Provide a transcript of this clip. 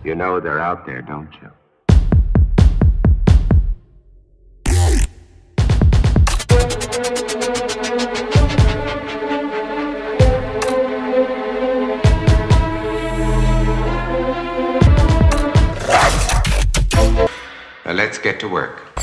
You know they're out there, don't you? Now let's get to work.